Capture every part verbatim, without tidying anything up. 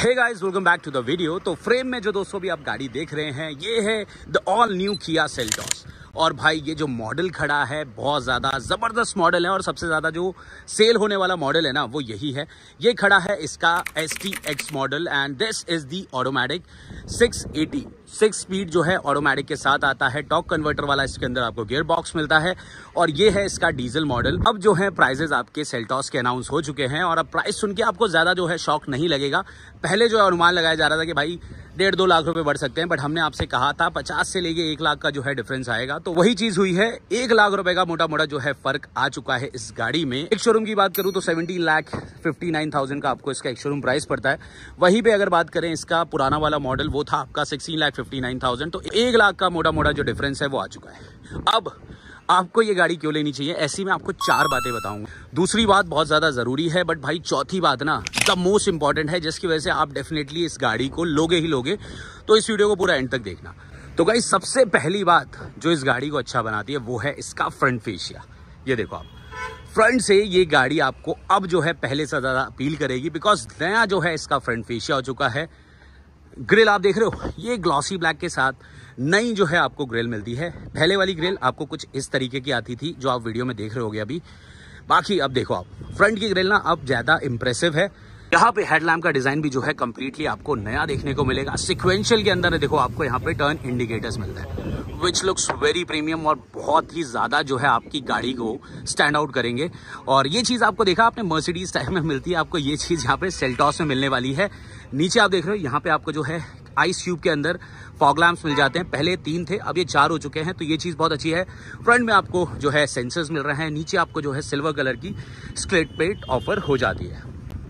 Hey guys, welcome back to the video. तो frame में जो दोस्तों भी आप गाड़ी देख रहे हैं ये है the all new Kia Seltos. और भाई ये जो मॉडल खड़ा है बहुत ज़्यादा ज़बरदस्त मॉडल है और सबसे ज़्यादा जो सेल होने वाला मॉडल है ना वो यही है। ये खड़ा है इसका S T X model and this is the automatic six AT six speed जो है ऑटोमेटिक के साथ आता है। टॉर्क कन्वर्टर वाला इसके अंदर आपको गियर बॉक्स मिलता है और ये है इसका डीजल मॉडल। अब जो है प्राइजेस आपके सेल्टॉस के अनाउंस हो चुके हैं और अब प्राइस सुन के आपको ज़्यादा जो है शॉक नहीं लगेगा। पहले जो है अनुमान लगाया जा रहा था कि भाई डेढ़ दो लाख रुपए बढ़ सकते हैं, बट हमने आपसे कहा था पचास से लेके एक लाख का जो है डिफरेंस आएगा, तो वही चीज हुई है। एक लाख रुपए का मोटा मोटा जो है फर्क आ चुका है इस गाड़ी में। एक शोरूम की बात करूं तो seventy lakh fifty nine thousand का आपको इसका एक शोरूम प्राइस पड़ता है। वहीं पे अगर बात करें इसका पुराना वाला मॉडल वो था आपका sixteen lakh fifty nine thousand, तो एक लाख का मोटा मोटा जो डिफरेंस है वो आ चुका है। अब आपको ये गाड़ी क्यों लेनी चाहिए, ऐसी मैं आपको चार बातें बताऊंगा। दूसरी बात बहुत ज्यादा जरूरी है, बट भाई चौथी बात ना द मोस्ट इंपॉर्टेंट है, जिसकी वजह से आप डेफिनेटली इस गाड़ी को लोगे ही लोगे। तो इस वीडियो को पूरा एंड तक देखना। तो गाइस सबसे पहली बात जो इस गाड़ी को अच्छा बनाती है वो है इसका फ्रंट फेशिया। ये देखो आप, फ्रंट से ये गाड़ी आपको अब जो है पहले से ज्यादा अपील करेगी, बिकॉज नया जो है इसका फ्रंट फेशिया हो चुका है। ग्रिल आप देख रहे हो, ये ग्लॉसी ब्लैक के साथ नई जो है आपको ग्रिल मिलती है। पहले वाली ग्रिल आपको कुछ इस तरीके की आती थी जो आप वीडियो में देख रहे होगे अभी। बाकी अब देखो आप, फ्रंट की ग्रिल ना अब ज्यादा इंप्रेसिव है। यहाँ पे हेडलैम्प का डिजाइन भी जो है कंप्लीटली आपको नया देखने को मिलेगा। सिक्वेंशियल के अंदर देखो आपको यहाँ पे टर्न इंडिकेटर्स मिलता है विच लुक्स वेरी प्रीमियम और बहुत ही ज्यादा जो है आपकी गाड़ी को स्टैंड आउट करेंगे। और ये चीज आपको देखा आपने मर्सिडीज टाइप में मिलती है, आपको ये चीज यहाँ पे सेल्टॉस में मिलने वाली है। नीचे आप देख रहे हो यहाँ पे आपको जो है आइस क्यूब के अंदर फॉग लैम्प्स मिल जाते हैं। पहले तीन थे, अब ये चार हो चुके हैं, तो ये चीज बहुत अच्छी है। फ्रंट में आपको जो है सेंसर्स मिल रहे हैं, नीचे आपको जो है सिल्वर कलर की स्क्लेट प्लेट ऑफर हो जाती है।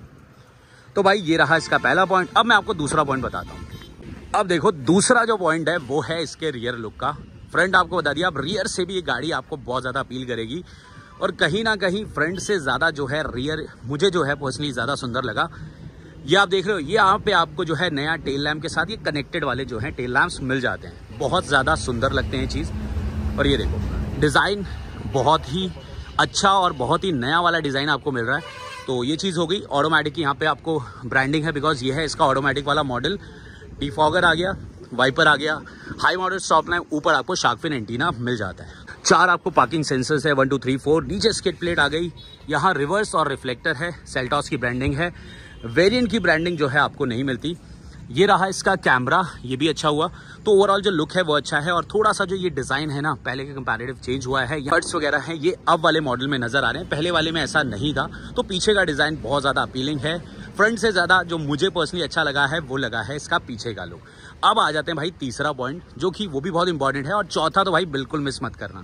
तो भाई ये रहा इसका पहला पॉइंट। अब मैं आपको दूसरा पॉइंट बताता हूँ। अब देखो दूसरा जो पॉइंट है वो है इसके रियर लुक का। फ्रंट आपको बता दिया, अब रियर से भी ये गाड़ी आपको बहुत ज्यादा अपील करेगी और कहीं ना कहीं फ्रंट से ज्यादा जो है रियर मुझे जो है पर्सनली ज्यादा सुंदर लगा। ये आप देख रहे हो, ये यहाँ पे आपको जो है नया टेल लैम्प के साथ ये कनेक्टेड वाले जो है टेल लैम्प्स मिल जाते हैं। बहुत ज्यादा सुंदर लगते हैं चीज। और ये देखो डिजाइन बहुत ही अच्छा और बहुत ही नया वाला डिजाइन आपको मिल रहा है। तो ये चीज हो गई। ऑटोमेटिक यहाँ पे आपको ब्रांडिंग है, बिकॉज ये है इसका ऑटोमेटिक वाला मॉडल। डिफॉगर आ गया, वाइपर आ गया, हाई मॉडल स्टॉप लैम्प, ऊपर आपको शार्क फिन एंटीना मिल जाता है। चार आपको पार्किंग सेंसर्स है, वन टू थ्री फोर। नीचे स्किड प्लेट आ गई, यहाँ रिवर्स और रिफ्लेक्टर है, सेल्टॉस की ब्रांडिंग है। वेरिएंट की ब्रांडिंग जो है आपको नहीं मिलती। ये रहा इसका कैमरा, ये भी अच्छा हुआ। तो ओवरऑल जो लुक है वो अच्छा है और थोड़ा सा जो ये डिजाइन है ना पहले के कंपैरेटिव चेंज हुआ है। बर्ड्स वगैरह हैं ये अब वाले मॉडल में नजर आ रहे हैं, पहले वाले में ऐसा नहीं था। तो पीछे का डिजाइन बहुत ज्यादा अपीलिंग है। फ्रंट से ज्यादा जो मुझे पर्सनली अच्छा लगा है वो लगा है इसका पीछे का लुक। अब आ जाते हैं भाई तीसरा पॉइंट, जो कि वो भी बहुत इंपॉर्टेंट है, और चौथा तो भाई बिल्कुल मिस मत करना।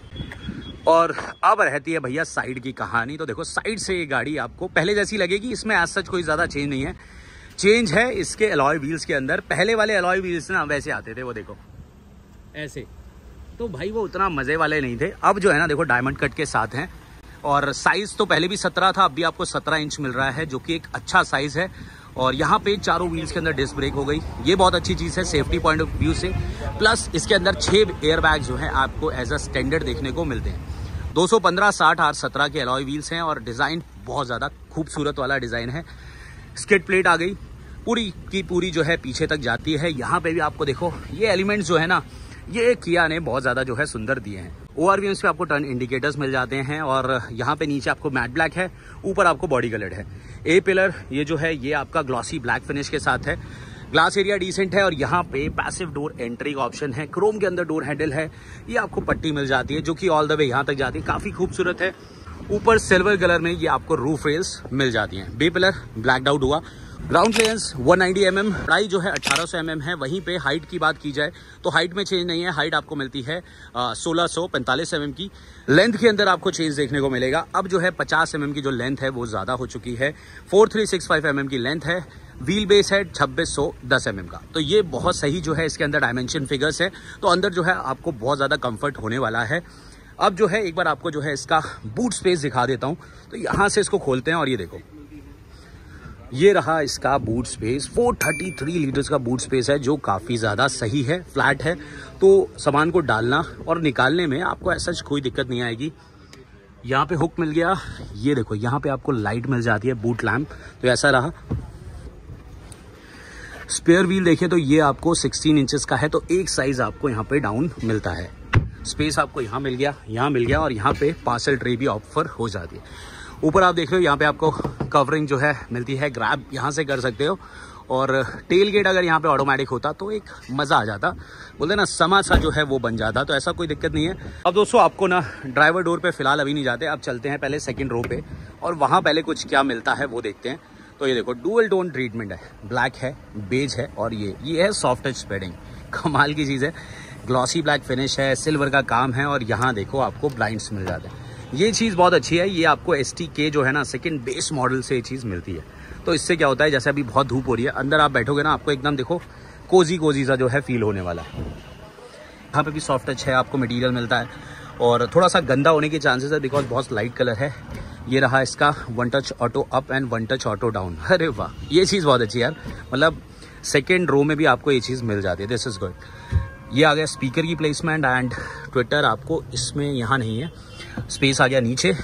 और अब रहती है भैया साइड की कहानी। तो देखो साइड से ये गाड़ी आपको पहले जैसी लगेगी, इसमें एज सच कोई ज्यादा चेंज नहीं है। चेंज है इसके अलॉय व्हील्स के अंदर। पहले वाले अलॉय व्हील्स ना वैसे आते थे, वो देखो ऐसे, तो भाई वो उतना मजे वाले नहीं थे। अब जो है ना देखो डायमंड कट के साथ हैं और साइज तो पहले भी सत्रह था, अब भी आपको सत्रह इंच मिल रहा है, जो कि एक अच्छा साइज है। और यहाँ पे चारों व्हील्स के अंदर डिस्क ब्रेक हो गई, ये बहुत अच्छी चीज है सेफ्टी पॉइंट ऑफ व्यू से। प्लस इसके अंदर छह एयर बैग जो है आपको एज अ स्टैंडर्ड देखने को मिलते हैं। दो सौ पंद्रह साठ आर सत्रह के अलॉय व्हील्स हैं और डिजाइन बहुत ज्यादा खूबसूरत वाला डिजाइन है। स्किड प्लेट आ गई, पूरी की पूरी जो है पीछे तक जाती है। यहाँ पे भी आपको देखो ये एलिमेंट्स जो है ना ये किया ने बहुत ज्यादा जो है सुंदर दिए हैं। ओआरवीएम्स पे आपको टर्न इंडिकेटर्स मिल जाते हैं और यहाँ पे नीचे आपको मैट ब्लैक है, ऊपर आपको बॉडी कलर्ड है। ए पिलर ये जो है ये आपका ग्लॉसी ब्लैक फिनिश के साथ है। ग्लास एरिया डिसेंट है और यहाँ पे पैसिव डोर एंट्री का ऑप्शन है। क्रोम के अंदर डोर हैंडल है, ये आपको पट्टी मिल जाती है जो कि ऑल द वे यहाँ तक जाती है, काफी खूबसूरत है। ऊपर सिल्वर कलर में ये आपको रूफ रेल्स मिल जाती हैं। बे पिलर ब्लैक आउट हुआ। Ground clearance one ninety M M, बड़ाई जो है अठारह सौ एम एम है। वहीं पे हाइट की बात की जाए तो हाइट में चेंज नहीं है, हाइट आपको मिलती है सोलह सौ पैंतालीस एम एम की। लेंथ के अंदर आपको चेंज देखने को मिलेगा। अब जो है पचास एम एम की जो लेंथ है वो ज्यादा हो चुकी है। Four three six five M M की लेंथ है। व्हील बेस है छब्बीस सौ दस एम एम का। तो ये बहुत सही जो है इसके अंदर डायमेंशन फिगर्स है, तो अंदर जो है आपको बहुत ज्यादा कंफर्ट होने वाला है। अब जो है एक बार आपको जो है इसका बूट स्पेस दिखा देता हूं। तो यहां से इसको खोलते हैं और ये देखो ये रहा इसका बूट स्पेस। चार सौ तैंतीस लीटर्स का बूट स्पेस है, जो काफी ज्यादा सही है, फ्लैट है। तो सामान को डालना और निकालने में आपको ऐसा कोई दिक्कत नहीं आएगी। यहाँ पे हुक मिल गया, ये देखो यहाँ पे आपको लाइट मिल जाती है, बूट लैम्प। तो ऐसा रहा। स्पेयर व्हील देखें तो ये आपको सिक्सटीन इंचेस का है, तो एक साइज आपको यहाँ पे डाउन मिलता है। स्पेस आपको यहाँ मिल गया, यहाँ मिल गया, और यहाँ पे पार्सल ट्रे भी ऑफर हो जाती है। ऊपर आप देख रहे हो यहाँ पे आपको कवरिंग जो है मिलती है, ग्रैब यहाँ से कर सकते हो। और टेल गेट अगर यहाँ पे ऑटोमेटिक होता तो एक मज़ा आ जाता, बोलते ना समा सा जो है वो बन जाता, तो ऐसा कोई दिक्कत नहीं है। अब दोस्तों आपको ना ड्राइवर डोर पे फिलहाल अभी नहीं जाते, अब चलते हैं पहले सेकंड रो पे, और वहाँ पहले कुछ क्या मिलता है वो देखते हैं। तो ये देखो डुअल टोन ट्रीटमेंट है, ब्लैक है, बेज है, और ये ये है सॉफ्ट टच पेडिंग, कमाल की चीज़ है। ग्लॉसी ब्लैक फिनिश है, सिल्वर का काम है, और यहाँ देखो आपको ब्लाइंड्स मिल जाते हैं। ये चीज़ बहुत अच्छी है, ये आपको एस टी के जो है ना सेकंड बेस मॉडल से ये चीज़ मिलती है। तो इससे क्या होता है, जैसे अभी बहुत धूप हो रही है, अंदर आप बैठोगे ना आपको एकदम देखो कोजी कोजी सा जो है फील होने वाला है। यहाँ पे भी सॉफ्ट टच है, आपको मटेरियल मिलता है, और थोड़ा सा गंदा होने के चांसेस है बिकॉज बहुत लाइट कलर है। ये रहा इसका one touch auto up and one touch auto down. अरे वाह, ये चीज़ बहुत अच्छी है यार, मतलब सेकेंड रो में भी आपको ये चीज़ मिल जाती है, दिस इज़ गुड। ये आ गया स्पीकर की प्लेसमेंट, एंड ट्विटर आपको इसमें यहाँ नहीं है, स्पेस आ गया नीचे।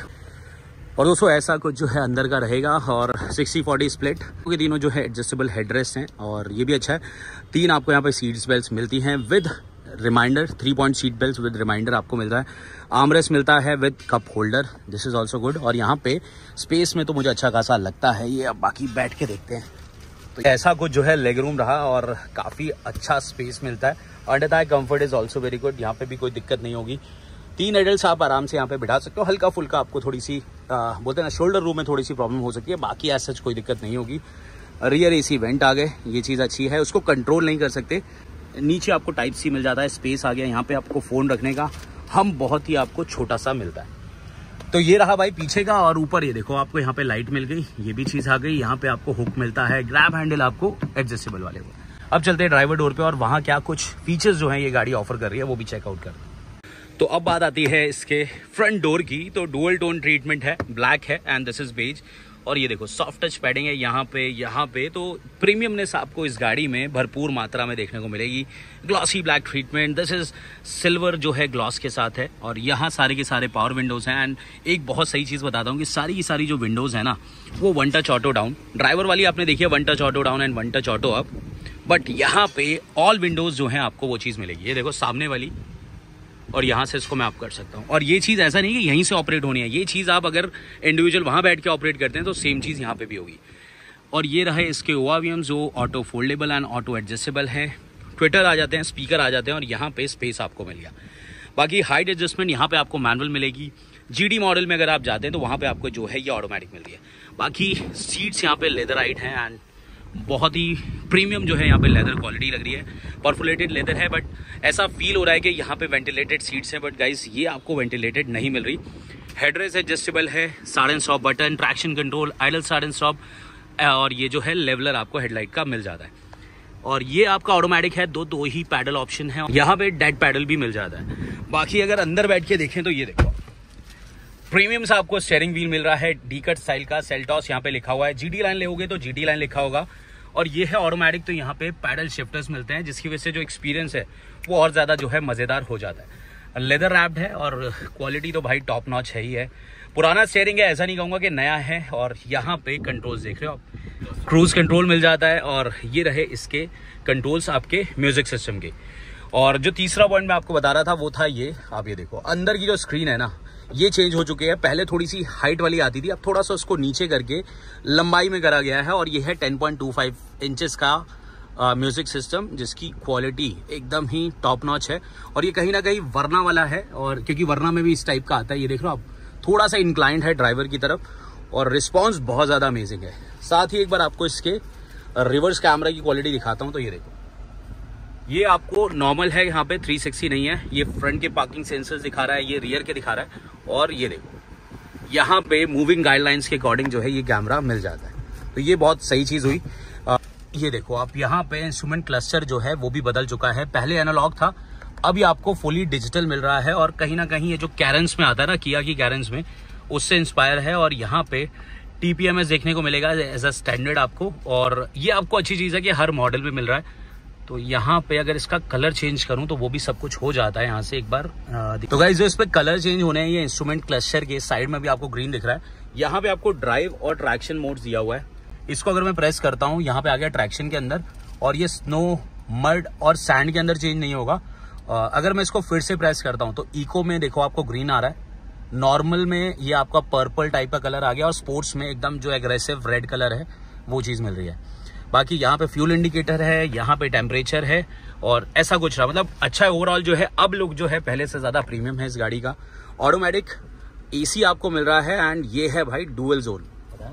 और दोस्तों ऐसा कुछ जो है अंदर का रहेगा, और सिक्सटी फोर्टी स्प्लिट के तीनों जो है एडजस्टेबल हेडरेस्ट हैं, और ये भी अच्छा है। तीन आपको यहाँ पे सीट्स बेल्ट मिलती हैं with reminder, three point seat belt with reminder आपको मिल रहा है। आर्मरेस्ट मिलता है with cup holder, this is also good. और यहाँ पे स्पेस में तो मुझे अच्छा खासा लगता है ये, अब बाकी बैठ के देखते हैं। तो ऐसा कुछ जो है लेग रूम रहा, और काफ़ी अच्छा स्पेस मिलता है। Under thigh comfort is also very good, यहाँ पे भी कोई दिक्कत नहीं होगी। तीन एडल्ट्स आप आराम से यहाँ पे बिठा सकते हो। हल्का फुल्का आपको थोड़ी सी आ, बोलते हैं ना शोल्डर रूम में थोड़ी सी प्रॉब्लम हो सकती है, बाकी एज सच कोई दिक्कत नहीं होगी। रियर एसी वेंट आ गए, ये चीज़ अच्छी है, उसको कंट्रोल नहीं कर सकते। नीचे आपको टाइप सी मिल जाता है, स्पेस आ गया यहाँ पे आपको फ़ोन रखने का, हम बहुत ही आपको छोटा सा मिलता है। तो ये रहा भाई पीछे का, और ऊपर ये देखो आपको यहाँ पे लाइट मिल गई, ये भी चीज़ आ गई। यहाँ पे आपको हुक मिलता है, ग्रैब हैंडल आपको एडजस्टेबल वाले को। अब चलते हैं ड्राइवर डोर पे, और वहाँ क्या कुछ फीचर्स जो है ये गाड़ी ऑफर कर रही है वो भी चेकआउट कर। तो अब बात आती है इसके फ्रंट डोर की। तो डुअल टोन ट्रीटमेंट है, ब्लैक है, एंड दिस इज बेज। और ये देखो सॉफ्ट टच पैडिंग है यहाँ पे, यहाँ पे तो प्रीमियमनेस आपको इस गाड़ी में भरपूर मात्रा में देखने को मिलेगी। Glossy black treatment, this is silver जो है ग्लॉस के साथ है, और यहाँ सारे के सारे पावर विंडोज हैं। एंड एक बहुत सही चीज़ बताता हूँ कि सारी की सारी जो विंडोज़ है ना वो one touch auto down. Driver वाली आपने देखी है one touch auto down and one touch auto up, but यहाँ पे ऑल विंडोज़ जो हैं आपको वो चीज़ मिलेगी। ये देखो सामने वाली, और यहाँ से इसको मैं ऑफ कर सकता हूँ। और ये चीज़ ऐसा नहीं कि यहीं से ऑपरेट होनी है, ये चीज़ आप अगर इंडिविजुअल वहाँ बैठ के ऑपरेट करते हैं तो सेम चीज़ यहाँ पे भी होगी। और ये रहे इसके ओआरवीएम जो auto foldable and auto adjustable है। ट्विटर आ जाते हैं, स्पीकर आ जाते हैं, और यहाँ पे स्पेस आपको मिल गया। बाकी हाइट एडजस्टमेंट यहाँ पे आपको मैनुअल मिलेगी। जीडी मॉडल में अगर आप जाते हैं तो वहाँ पे आपको जो है ये ऑटोमेटिक मिल रही है। बाकी सीट्स यहाँ पे लेदराइट हैं, एंड बहुत ही प्रीमियम जो है यहाँ पे लेदर क्वालिटी लग रही है। परफोलेटेड लेदर है, बट ऐसा फील हो रहा है कि यहाँ पे वेंटिलेटेड सीट्स हैं, बट गाइस ये आपको वेंटिलेटेड नहीं मिल रही। हेडरेस्ट एडजस्टेबल है, start and stop button, traction control, idle start and stop, और ये जो है लेवलर आपको हेडलाइट का मिल जाता है। और ये आपका ऑटोमेटिक है, दो दो ही पैडल ऑप्शन है, यहाँ पे डेड पैडल भी मिल जाता है। बाकी अगर अंदर बैठ के देखें तो ये देखो प्रीमियम से आपको स्टीयरिंग व्हील मिल रहा है, डी कट स्टाइल का, सेल्टॉस यहाँ पे लिखा हुआ है। जीडी लाइन लोगे तो जीडी लाइन लिखा होगा, और ये है ऑटोमेटिक, तो यहाँ पे पैडल शिफ्टर्स मिलते हैं, जिसकी वजह से जो एक्सपीरियंस है वो और ज़्यादा जो है मज़ेदार हो जाता है। लेदर रैप्ड है, और क्वालिटी तो भाई टॉप नॉच है ही है। पुराना स्टीयरिंग है, ऐसा नहीं कहूँगा कि नया है। और यहाँ पे कंट्रोल्स देख रहे हो आप, क्रूज कंट्रोल मिल जाता है, और ये रहे इसके कंट्रोल्स आपके म्यूजिक सिस्टम के। और जो तीसरा पॉइंट मैं आपको बता रहा था वो था ये, आप ये देखो अंदर की जो स्क्रीन है ना ये चेंज हो चुकी है। पहले थोड़ी सी हाइट वाली आती थी, अब थोड़ा सा उसको नीचे करके लंबाई में करा गया है, और ये है ten point two five inches का म्यूजिक सिस्टम, जिसकी क्वालिटी एकदम ही टॉप नॉच है। और ये कहीं ना कहीं वर्ना वाला है, और क्योंकि वर्ना में भी इस टाइप का आता है, ये देख लो आप, थोड़ा सा इंक्लाइंड है ड्राइवर की तरफ, और रिस्पॉन्स बहुत ज़्यादा अमेजिंग है। साथ ही एक बार आपको इसके रिवर्स कैमरा की क्वालिटी दिखाता हूँ। तो ये देखो, ये आपको नॉर्मल है, यहाँ पे थ्री सिक्सटी नहीं है, ये फ्रंट के पार्किंग सेंसर्स दिखा रहा है, ये रियर के दिखा रहा है, और ये देखो यहाँ पे मूविंग गाइडलाइंस के अकॉर्डिंग जो है ये कैमरा मिल जाता है। तो ये बहुत सही चीज़ हुई। आ, ये देखो आप, यहाँ पे इंस्ट्रूमेंट क्लस्टर जो है वो भी बदल चुका है, पहले एनालॉग था, अभी आपको फुली डिजिटल मिल रहा है। और कहीं ना कहीं ये जो कैरेंस में आता है ना, किया की कैरेंस में, उससे इंस्पायर है। और यहाँ पे टीपीएमएस देखने को मिलेगा एज अ स्टैंडर्ड आपको, और ये आपको अच्छी चीज़ है कि हर मॉडल में मिल रहा है। तो यहाँ पे अगर इसका कलर चेंज करूँ तो वो भी सब कुछ हो जाता है यहाँ से एक बार। तो गाइस जो इस पे कलर चेंज होने हैं, ये इंस्ट्रूमेंट क्लस्टर के साइड में भी आपको ग्रीन दिख रहा है। यहाँ पे आपको ड्राइव और ट्रैक्शन मोड्स दिया हुआ है। इसको अगर मैं प्रेस करता हूँ, यहाँ पे आ गया ट्रैक्शन के अंदर, और ये स्नो, मड और सैंड के अंदर चेंज नहीं होगा। अगर मैं इसको फिर से प्रेस करता हूँ तो इको में देखो आपको ग्रीन आ रहा है, नॉर्मल में ये आपका पर्पल टाइप का कलर आ गया और स्पोर्ट्स में एकदम जो एग्रेसिव रेड कलर है वो चीज़ मिल रही है। बाकी यहाँ पे फ्यूल इंडिकेटर है, यहाँ पे टेम्परेचर है और ऐसा कुछ रहा, मतलब अच्छा है ओवरऑल जो है। अब लुक जो है पहले से ज़्यादा प्रीमियम है इस गाड़ी का। ऑटोमेटिक एसी आपको मिल रहा है एंड ये है भाई डुअल जोन,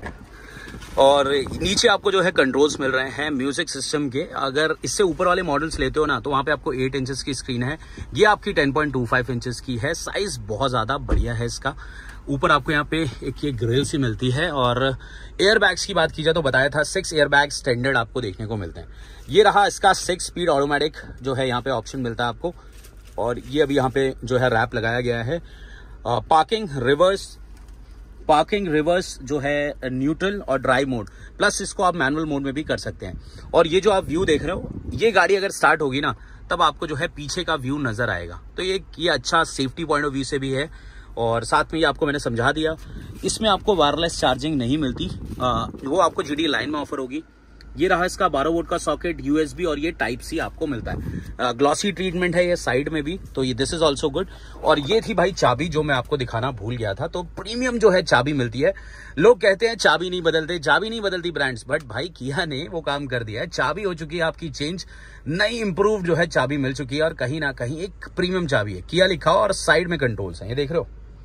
और नीचे आपको जो है कंट्रोल्स मिल रहे हैं म्यूजिक सिस्टम के। अगर इससे ऊपर वाले मॉडल्स लेते हो ना तो वहाँ पे आपको एट इंचेस की स्क्रीन है, ये आपकी ten point two five inches की है। साइज बहुत ज़्यादा बढ़िया है इसका। ऊपर आपको यहाँ पे एक ये ग्रिल सी मिलती है। और एयर बैग्स की बात की जाए तो बताया था सिक्स एयर बैग स्टैंडर्ड आपको देखने को मिलते हैं। ये रहा इसका सिक्स स्पीड ऑटोमेटिक जो है यहाँ पे ऑप्शन मिलता है आपको, और ये अभी यहाँ पे जो है रैप लगाया गया है। पार्किंग रिवर्स पार्किंग रिवर्स जो है न्यूट्रल और ड्राइव मोड, प्लस इसको आप मैनुअल मोड में भी कर सकते हैं। और ये जो आप व्यू देख रहे हो, ये गाड़ी अगर स्टार्ट होगी ना तब आपको जो है पीछे का व्यू नजर आएगा, तो ये ये अच्छा सेफ्टी पॉइंट ऑफ व्यू से भी है। और साथ में ये आपको मैंने समझा दिया, इसमें आपको वायरलेस चार्जिंग नहीं मिलती, आ, वो आपको जीडी लाइन में ऑफर होगी। ये रहा इसका बारह वोल्ट का सॉकेट, यूएसबी और ये टाइप सी आपको मिलता है। ग्लॉसी ट्रीटमेंट है ये साइड में भी, तो ये दिस इज ऑल्सो गुड। और ये थी भाई चाबी जो मैं आपको दिखाना भूल गया था। तो प्रीमियम जो है चाबी मिलती है। लोग कहते हैं चाबी नहीं बदलते, चाबी नहीं बदलती ब्रांड्स, बट भाई किया ने वो काम कर दिया है। चाबी हो चुकी है आपकी चेंज, नई इंप्रूव जो है चाबी मिल चुकी है और कहीं ना कहीं एक प्रीमियम चाबी है, किया लिखा हो और साइड में कंट्रोल्स हैं, ये देख रहे हो।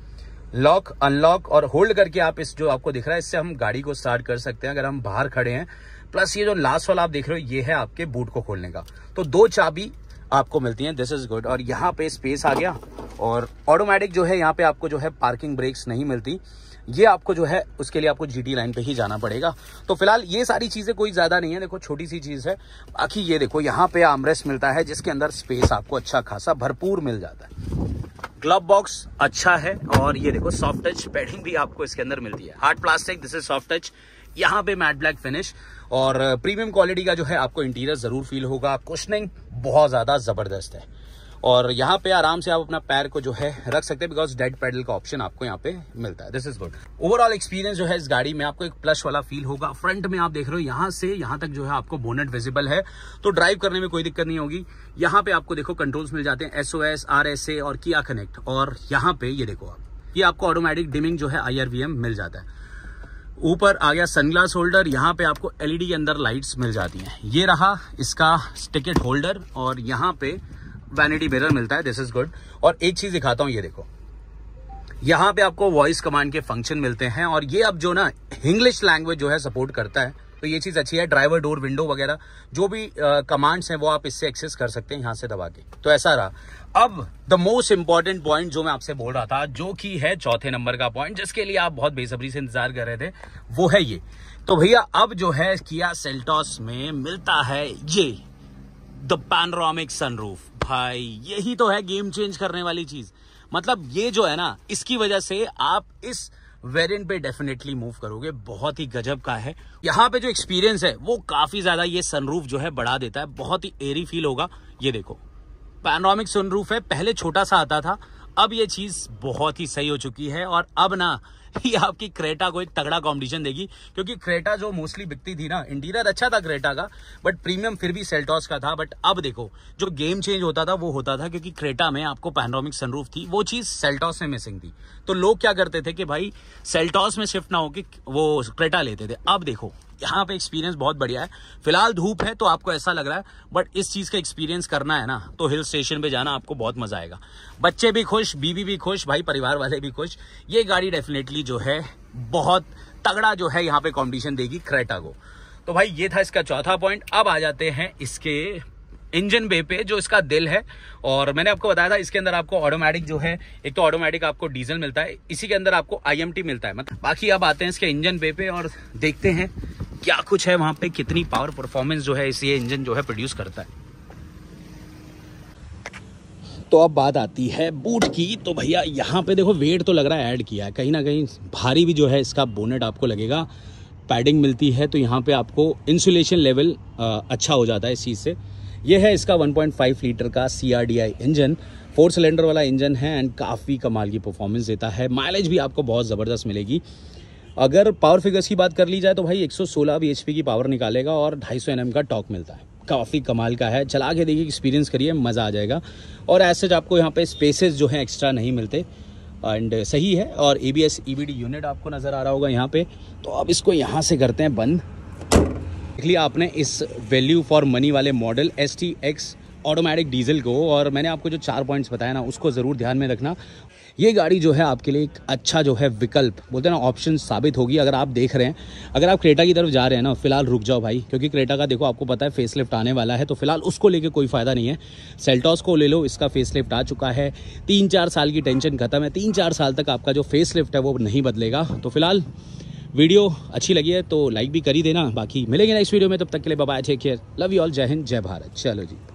लॉक, अनलॉक और होल्ड करके आप इस जो आपको दिख रहा है इससे हम गाड़ी को स्टार्ट कर सकते हैं अगर हम बाहर खड़े हैं। प्लस ये जो लास्ट वाला आप देख रहे हो ये है आपके बूट को खोलने का, तो दो चाबी आपको मिलती हैं, दिस इज गुड। और यहाँ पे स्पेस आ गया। और ऑटोमेटिक जो है यहाँ पे आपको जो है पार्किंग ब्रेक्स नहीं मिलती, ये आपको जो है उसके लिए आपको जीटी लाइन पे ही जाना पड़ेगा। तो फिलहाल ये सारी चीजें कोई ज्यादा नहीं है, देखो छोटी सी चीज है। बाकी ये देखो यहाँ पे आर्मरेस्ट मिलता है जिसके अंदर स्पेस आपको अच्छा खासा भरपूर मिल जाता है। ग्लव बॉक्स अच्छा है और ये देखो सॉफ्ट टच पैडिंग भी आपको इसके अंदर मिलती है। Hard plastic, this is soft touch. यहाँ पे मैट ब्लैक फिनिश और प्रीमियम क्वालिटी का जो है आपको इंटीरियर जरूर फील होगा। कुशनिंग बहुत ज्यादा जबरदस्त है और यहाँ पे आराम से आप अपना पैर को जो है रख सकते हैं बिकॉज डेड पेडल का ऑप्शन आपको यहाँ पे मिलता है। This is good. Overall experience जो है इस गाड़ी में आपको एक प्लस वाला फील होगा। फ्रंट में आप देख रहे हो यहाँ से यहाँ तक जो है आपको बोनेट विजिबल है, तो ड्राइव करने में कोई दिक्कत नहीं होगी। यहाँ पे आपको देखो कंट्रोल्स मिल जाते हैं, एसओएस, आरएसए और किया कनेक्ट। और यहाँ पे ये देखो आप, ये आपको ऑटोमेटिक डिमिंग जो है आईआरवीएम मिल जाता है। ऊपर आ गया सनग्लास होल्डर, यहाँ पे आपको एलईडी के अंदर लाइट्स मिल जाती हैं। ये रहा इसका टिकट होल्डर और यहाँ पे वैनिटी मिरर मिलता है, दिस इज गुड। और एक चीज दिखाता हूँ, ये देखो यहाँ पे आपको वॉइस कमांड के फंक्शन मिलते हैं और ये अब जो ना इंग्लिश लैंग्वेज जो है सपोर्ट करता है, तो ये चीज अच्छी है। ड्राइवर डोर विंडो वगैरह जो भी कमांड्स हैं वो आप इससे एक्सेस कर सकते हैं यहाँ से दबा के, तो ऐसा रहा। अब द मोस्ट इंपॉर्टेंट पॉइंट जो मैं आपसे बोल रहा था, जो कि है चौथे नंबर का पॉइंट, जिसके लिए आप बहुत बेसब्री से इंतजार कर रहे थे, वो है ये। तो भैया अब जो है किया सेल्टॉस में मिलता है ये द पैनोरामिक सनरूफ। भाई यही तो है गेम चेंज करने वाली चीज। मतलब ये जो है ना, इसकी वजह से आप इस वेरिएंट पे डेफिनेटली मूव करोगे, बहुत ही गजब का है। यहाँ पे जो एक्सपीरियंस है वो काफी ज्यादा ये सनरूफ जो है बढ़ा देता है, बहुत ही एरी फील होगा। ये देखो पैनोरामिक सनरूफ है, पहले छोटा सा आता था, अब ये चीज बहुत ही सही हो चुकी है। और अब ना ये आपकी क्रेटा को एक तगड़ा कॉम्पिटिशन देगी, क्योंकि क्रेटा जो मोस्टली बिकती थी ना, इंटीरियर अच्छा था क्रेटा का बट प्रीमियम फिर भी सेल्टॉस का था। बट अब देखो जो गेम चेंज होता था वो होता था क्योंकि क्रेटा में आपको पैनोरामिक सनरूफ थी, वो चीज सेल्टॉस में मिसिंग थी। तो लोग क्या करते थे कि भाई सेल्टॉस में शिफ्ट ना होकर वो क्रेटा लेते थे। अब देखो यहाँ पे एक्सपीरियंस बहुत बढ़िया है। फिलहाल धूप है तो आपको ऐसा लग रहा है, बट इस चीज का एक्सपीरियंस करना है ना तो हिल स्टेशन पे जाना आपको बहुत मजा आएगा। बच्चे भी खुश, बीवी भी खुश, भाई परिवार वाले भी खुश। ये गाड़ी डेफिनेटली जो है बहुत तगड़ा जो है यहाँ पे कॉम्पिटिशन देगी क्रेटा को। तो भाई ये था इसका चौथा पॉइंट। अब आ जाते हैं इसके इंजन बे पे, जो इसका दिल है। और मैंने आपको बताया था इसके अंदर आपको ऑटोमेटिक जो है, एक तो ऑटोमेटिक आपको डीजल मिलता है, इसी के अंदर आपको आईएमटी मिलता है। मतलब बाकी अब आते हैं इसके इंजन बे पे और देखते हैं क्या कुछ है वहां पे, कितनी पावर परफॉर्मेंस जो है इस ये इंजन जो है प्रोड्यूस करता है। तो अब बात आती है बूट की। तो भैया यहाँ पे देखो वेट तो लग रहा है ऐड किया है, कहीं ना कहीं भारी भी जो है इसका बोनेट आपको लगेगा। पैडिंग मिलती है तो यहाँ पे आपको इंसुलेशन लेवल अच्छा हो जाता है इस चीज़ से। ये है इसका वन पॉइंट फाइव लीटर का C R D I engine, four cylinder वाला इंजन है एंड काफ़ी कमाल की परफॉर्मेंस देता है। माइलेज भी आपको बहुत ज़बरदस्त मिलेगी। अगर पावर फिगर्स की बात कर ली जाए तो भाई एक सौ सोलह बीएचपी की पावर निकालेगा और दो सौ पचास एनएम का टॉर्क मिलता है। काफ़ी कमाल का है। चला के देखिए, एक्सपीरियंस करिए, मज़ा आ जाएगा। और ऐसे आपको यहाँ पे स्पेसेस जो हैं एक्स्ट्रा नहीं मिलते एंड सही है। और A B S E B D unit आपको नज़र आ रहा होगा यहाँ पे। तो अब इसको यहाँ से करते हैं बंद। देख लिया आपने इस वैल्यू फॉर मनी वाले model S T X automatic diesel को। और मैंने आपको जो चार पॉइंट्स बताया ना, उसको ज़रूर ध्यान में रखना। ये गाड़ी जो है आपके लिए एक अच्छा जो है विकल्प, बोलते हैं ना, ऑप्शन साबित होगी। अगर आप देख रहे हैं, अगर आप क्रेटा की तरफ जा रहे हैं ना, फिलहाल रुक जाओ भाई, क्योंकि क्रेटा का देखो आपको पता है फेसलिफ्ट आने वाला है। तो फिलहाल उसको लेके कोई फ़ायदा नहीं है। सेल्टॉस को ले लो, इसका फेसलिफ्ट आ चुका है। तीन चार साल की टेंशन खत्म है। तीन चार साल तक आपका जो फेसलिफ्ट है वो नहीं बदलेगा। तो फिलहाल वीडियो अच्छी लगी है तो लाइक भी कर ही देना। बाकी मिलेंगे नेक्स्ट वीडियो में, तब तक के लिए bye bye, take care, love you all, जय हिंद, जय भारत। चलो जी।